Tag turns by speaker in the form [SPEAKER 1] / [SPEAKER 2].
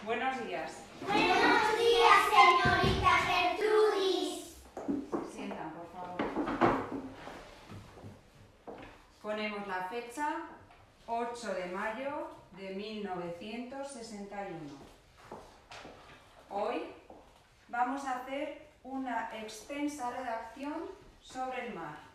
[SPEAKER 1] Buenos días.
[SPEAKER 2] Buenos días, señorita Gertrudis.
[SPEAKER 1] Se sientan, por favor. Ponemos la fecha 8 de mayo de 1961. Hoy vamos a hacer una extensa redacción sobre el mar.